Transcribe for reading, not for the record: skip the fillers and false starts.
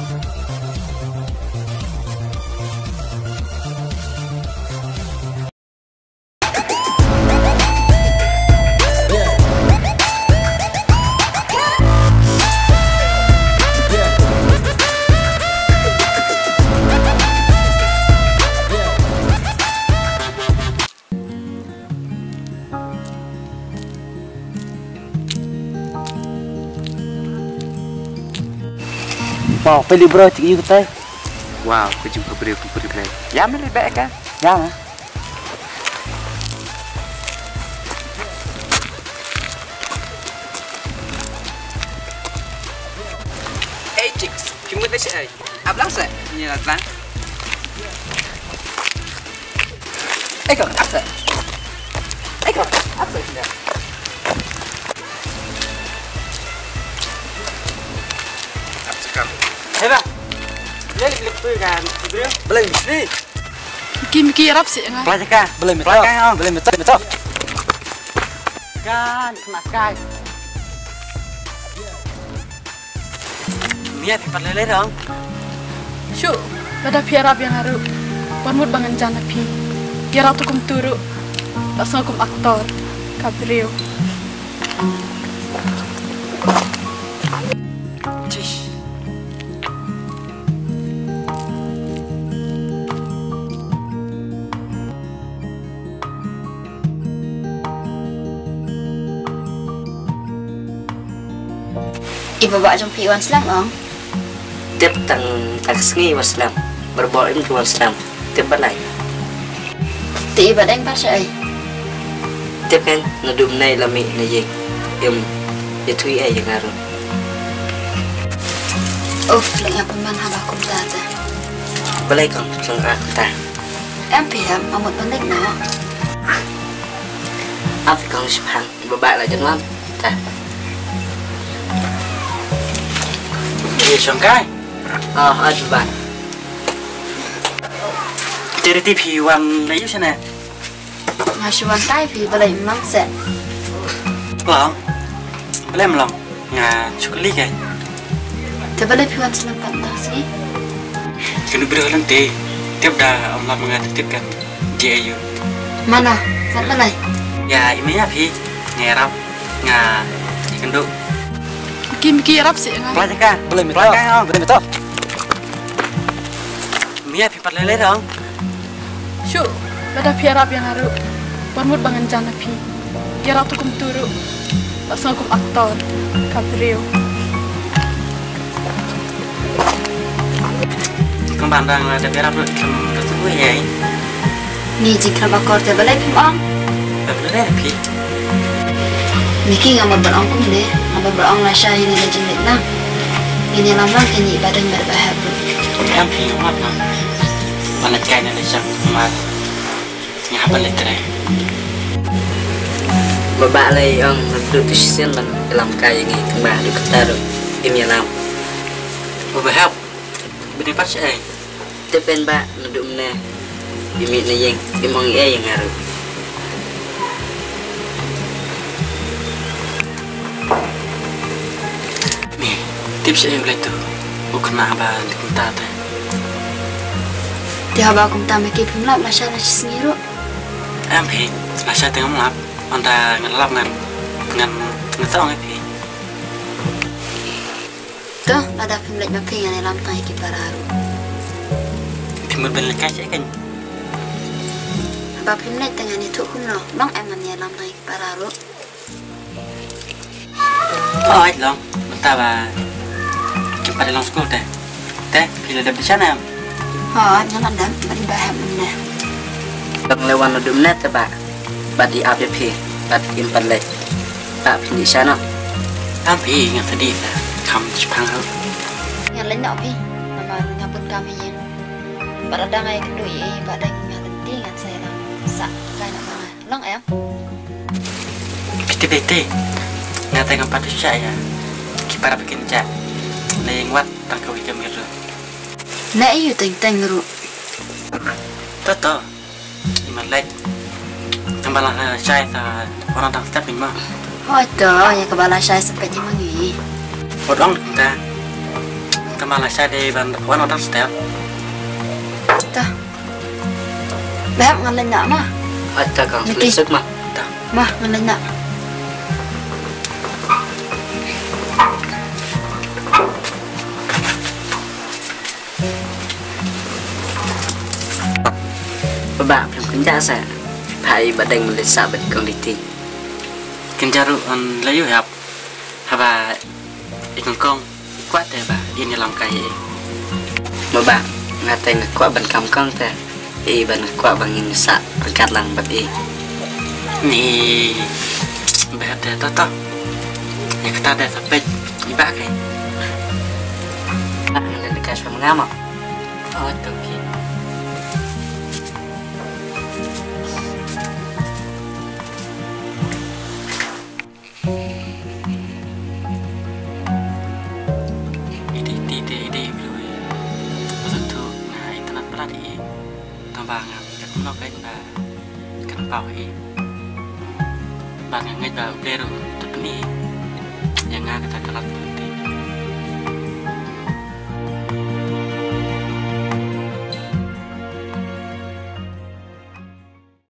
Mau pilih bro cik ikut teh. Wow, kujumpa beliau. Ya milih baik kan? Ya. Hey chicks, chúng ta sẽ áp lắm sẽ như là lắm. Ấy còn áp sẽ. Hei bang, lihat tu kan, beliau. Boleh mesti. Miki Arab sih enggak? Pelajakan. Boleh betul. Pelajakan boleh betul. Kan kena kai. Mia pipat lele dong. Syuk, pada pi Arab yang haru. Panmut bangan jana pi. Kira tu kum turu. Langsung kum aktor. Kabrio. Ibu bawa jumpa Iwan Islam, Ang. Tiếp tặng taxi Islam, berbawa ini Islam. Tiếp balai. Ti ibu đánh bắt sợi. Tiếp kan, nadum nay lami na yeng, thui ay yang aron. Lagi pemban habah kum tata. Balai kang lang ta. Em piham amut penting no. Apa kang sepang, babak lah jangan ta. Xong cái. Anh bạn. Jadi TV wan lấy chứ nè. Ngasuan tay vì balai mang set. Lòng. Balai lòng. Nga chocolate cái. Te balai Iwan Islam pantah sih. Kena beri nanti. Tiap dah Allah mengatur kan dia you. Mana? Kat balai. Ya ini ya pi. Ngerap. Nga kenduk. Miki Arab sih enggak? Pelajakan. Boleh betul. Pelajakan boleh betul. Mia pipat lele dong. Syuk, pada pi Arab yang haru. Panmut bangan jana pi. Kira tu kum turu. Langsung kum aktor. Kabrio. Kang bandang ada berapa tu ya? Ni jika bakor te balai pim Ang. Boleh pi. Niki ngambil berong kum deh. Ngambil berong lasha ini lejeng Vietnam. Ini lama kini ibadah berbahaya. Em pi mat na. Mana kai na lejang mat. Nga balik tray. Babak lay ang nagdudu siyan man dalam kaya ngi kembah di kota ini lam. Babahap. Bini pas ay. Tiếp bên bạn nadum na. Imit na yeng, imong yang aron. Tips yang boleh tu, bukan apa di kita tu. Dia habah kum tam meki pim lap lasha nasi sengiru. Pi, saya tengah melap, anda ngelap dengan ngetong pi. Tuh, ada pim lek meki yang dalam tang iki pararu. Timur balik kasih kan. Habah pim lek tengah ni tu kum lo, bang eman yang dalam tang iki pararu. Oh, itu long, bentar bah. Pada long school teh, pilih ada bencana. Jangan dam, beri bahan mana. Bang lewan nadum na ta ba. Badi apa pi, badi impan lek. Pak pini sana. Pi yang sedih lah, kamu cepang tu. Yang lain tak pi, nama ngapun kami yang. Pada dangai kendui, pada yang penting kan saya lang. Sak, kaya nak mana. Long em. Piti, ngatain pada saya. Kipara bikin cak. Yang wat tangkau ikan miru. Nak iu teng ru. Toto, iman lek. Tambalah saya orang tang step lima. Itu yang kepala saya seperti mengi. Orang kita Malaysia di Wan orang step. Tah. Behap ngalin nak mah. Ada kang Ngerti. selisuk mah. Mah ngalin nak. Baba belum kerja saya. Pai badeng Malaysia bad quality. Kenjaru on layu hap. Haba ikon kong kuat deh ba ini lam kai. Baba ngateng kuat ban kam kang teh. Ban kuat bangin sa pegat lang bab Ni behat deh toto. Ya kita deh sampai iba kai. Ngalin dekas mengama. Oh tuh ki. Ide belum. Maksud tu nah internet pula di tambah ngap kat nok kai ba kan pau i. Bang ngai ba udah tu ni yang ngak kata kelat